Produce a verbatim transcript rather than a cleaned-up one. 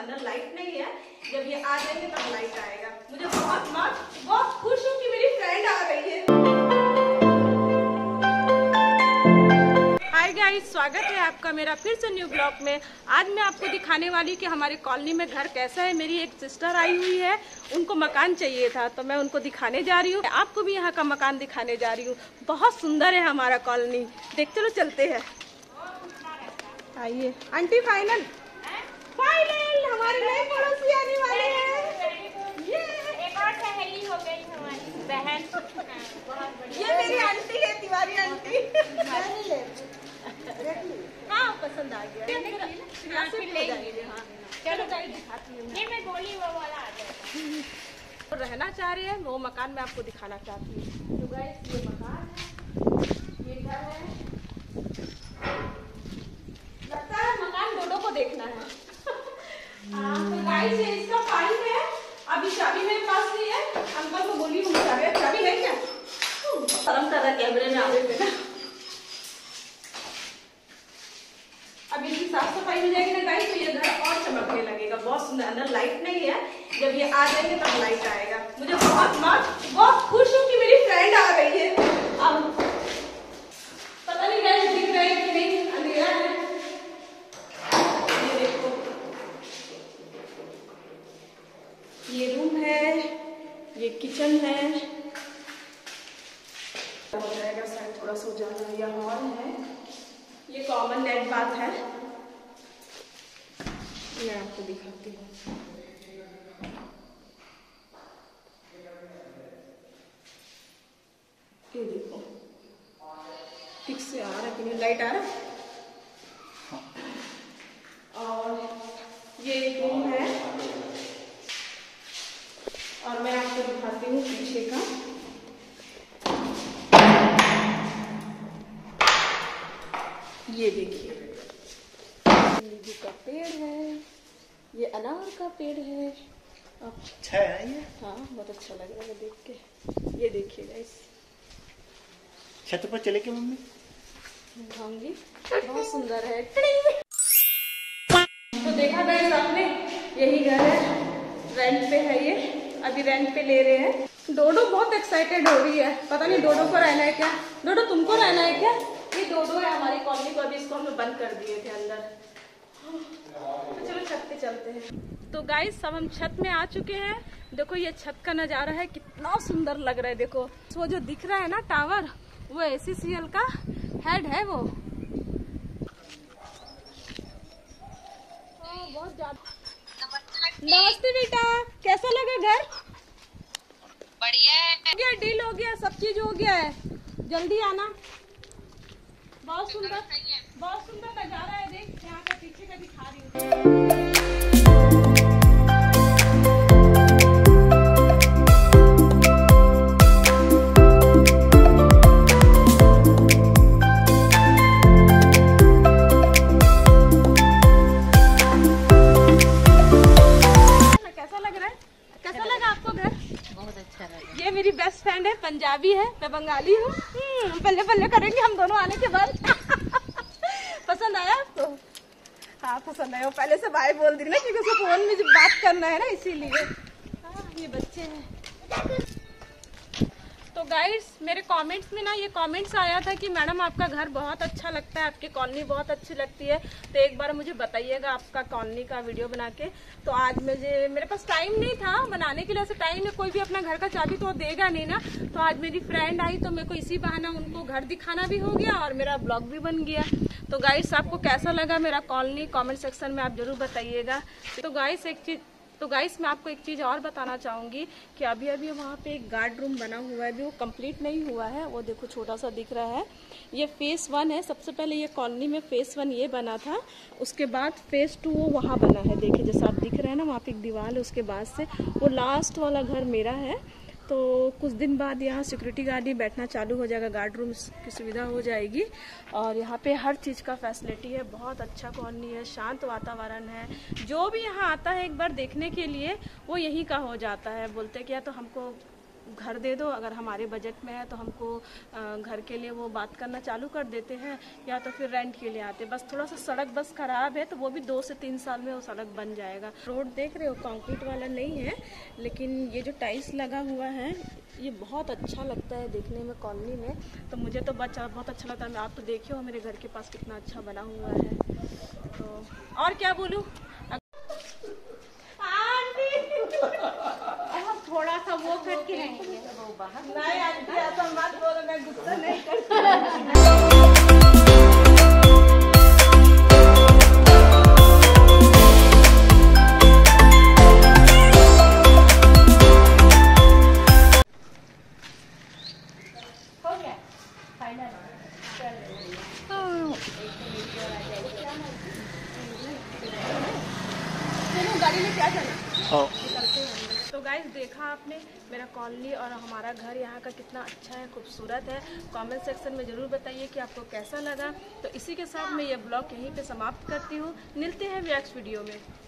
अंदर लाइट नहीं है, जब ये आ जाएंगे तब लाइट आएगा। मुझे बहुत मस्त बहुत खुश हूँ कि मेरी फ्रेंड आ रही है। हाय गाइस, स्वागत है आपका मेरा फिर से न्यू ब्लॉग में। आज मैं आपको दिखाने वाली कि हमारे कॉलोनी में घर कैसा है। मेरी एक सिस्टर आई हुई है, उनको मकान चाहिए था तो मैं उनको दिखाने जा रही हूँ। आपको भी यहाँ का मकान दिखाने जा रही हूँ। बहुत सुंदर है हमारा कॉलोनी, देख चलो चलते हैं। आइए आंटी, फाइनल फाइनल हमारे नए पड़ोसी आने वाले हैं। ये एक और सहेली हो गई हमारी बहन। ये मेरी आंटी है, तिवारी आंटी। हाँ, पसंद आ गया। हाँ, फिर ले हाँ, चलो गाइस दिखाती हूँ। ये मैं बोली वो वाला आ जाएगा। तो रहना चाह रहे हैं वो मकान मैं आपको दिखाना चाहती हूँ। तो गाइस ये मकान है, ये घर है। लगता है मकान डोडो को देखना है। हाँ, तो गाइस ये इसका पाइप है। अभी चाबी मेरे पास नहीं है, अंकल को बोली हूँ चाबी चाबी है क्या? शर्म कर रहा कैमरे में आने में। अब इसकी साफ सफाई हो जाएगी ना गाइस, तो ये घर और चमकने लगेगा। बहुत सुंदर, अंदर लाइट नहीं है, जब ये आ जाएंगे तब लाइट आएगा। मुझे बहुत मस्त बहुत खुश हूँ कि मेरी फ्रेंड आ रही है। अब पता नहीं गाइस दिख रहा है कि नहीं, अंधेरा है। ये देखो, ये रूम है, ये किचन है। हो जाएगा शायद थोड़ा सा उजाला। यह हॉल है, ये कॉमन नेट बात है। मैं आपको दिखाती हूँ। ये देखो, ठीक से आ रहा है कि नहीं, लाइट आ रहा है। और ये एक रूम है, और मैं आपको दिखाती हूँ पीछे का। ये देखिए, नींबू का पेड़ है, ये अनार का पेड़ है। अच्छा है ये। हाँ, बहुत अच्छा लग रहा है देख के। ये देखिए गाइस, छत पर चले के मम्मी दिखाऊंगी, बहुत सुंदर है। तो देखा गाइस आपने, यही घर है, रेंट पे है ये, अभी रेंट पे ले रहे हैं। डोडो बहुत एक्साइटेड हो रही है, पता नहीं डोडो को रहना है क्या। डोडो तुमको रहना है क्या? ये डोडो है हमारी कॉलोनी को, अभी इसको हम बंद कर दिए थे अंदर। तो चलो छत पे चलते हैं। तो गाइस अब हम छत में आ चुके हैं। देखो ये छत का नजारा है, कितना सुंदर लग रहा है। देखो वो जो दिख रहा है ना टावर, वो ए सी सी एल का हेड है वो। बहुत ज्यादा। नमस्ते बेटा, कैसा लगा घर? बढ़िया है। हो गया, डील हो गया, सब चीज हो गया है। जल्दी आना। बहुत सुंदर बहुत सुंदर नजारा है। देख यहाँ का पीछे का दिखा रही हूँ। कैसा लग रहा है? कैसा लगा आपको घर? बहुत अच्छा लगा। ये मेरी बेस्ट फ्रेंड है, पंजाबी है, मैं बंगाली हूँ। पल्ले पल्ले करेंगे हम दोनों आने के बाद। पसंद आया आपको? हाँ पसंद आया। वो पहले से बाय बोल दी ना, क्योंकि उसको फोन में जब बात करना है ना, इसीलिए। हाँ, ये बच्चे हैं। तो गाइस मेरे कमेंट्स में ना ये कमेंट्स आया था कि मैडम आपका घर बहुत अच्छा लगता है, आपकी कॉलोनी बहुत अच्छी लगती है, तो एक बार मुझे बताइएगा आपका कॉलोनी का वीडियो बना के। तो आज मुझे मेरे पास टाइम नहीं था बनाने के लिए। ऐसे टाइम में कोई भी अपना घर का चाबी तो देगा नहीं ना। तो आज मेरी फ्रेंड आई तो मेरे को इसी बहाना उनको घर दिखाना भी हो गया और मेरा ब्लॉग भी बन गया। तो गाइस आपको कैसा लगा मेरा कॉलोनी, कॉमेंट सेक्शन में आप जरूर बताइएगा। तो गाइस एक चीज तो गाइस मैं आपको एक चीज़ और बताना चाहूँगी कि अभी अभी वहाँ पे एक गार्ड रूम बना हुआ है, अभी वो कंप्लीट नहीं हुआ है। वो देखो छोटा सा दिख रहा है, ये फेस वन है। सबसे पहले ये कॉलोनी में फेस वन ये बना था, उसके बाद फेस टू वो वहाँ बना है। देखिए जैसा आप दिख रहे हैं ना, वहाँ पे एक दीवार है, उसके बाद से वो लास्ट वाला घर मेरा है। तो कुछ दिन बाद यहाँ सिक्योरिटी गार्ड ही बैठना चालू हो जाएगा, गार्ड रूम की सुविधा हो जाएगी। और यहाँ पे हर चीज़ का फैसिलिटी है, बहुत अच्छा कॉलोनी है, शांत वातावरण है। जो भी यहाँ आता है एक बार देखने के लिए वो यहीं का हो जाता है। बोलते हैं कि या तो हमको घर दे दो, अगर हमारे बजट में है तो हमको घर के लिए वो बात करना चालू कर देते हैं, या तो फिर रेंट के लिए आते। बस थोड़ा सा सड़क बस ख़राब है, तो वो भी दो से तीन साल में वो सड़क बन जाएगा। रोड देख रहे हो कंक्रीट वाला नहीं है, लेकिन ये जो टाइल्स लगा हुआ है ये बहुत अच्छा लगता है देखने में कॉलोनी में, तो मुझे तो बच्चा बहुत अच्छा लगता है। आप तो देखिए हो मेरे घर के पास कितना अच्छा बना हुआ है। तो और क्या बोलूँ, थोड़ा सा वो करके रहेंगे वो बाहर। नहीं आंटी ऐसा मत बोलो, मैं गुस्सा नहीं करती। हो गया फाइनल। चलो गाड़ी में क्या चला। तो गाइस देखा आपने मेरा कॉलोनी और हमारा घर यहाँ का कितना अच्छा है, खूबसूरत है। कमेंट सेक्शन में ज़रूर बताइए कि आपको कैसा लगा। तो इसी के साथ मैं ये ब्लॉग यहीं पे समाप्त करती हूँ। मिलते हैं नेक्स्ट वीडियो में।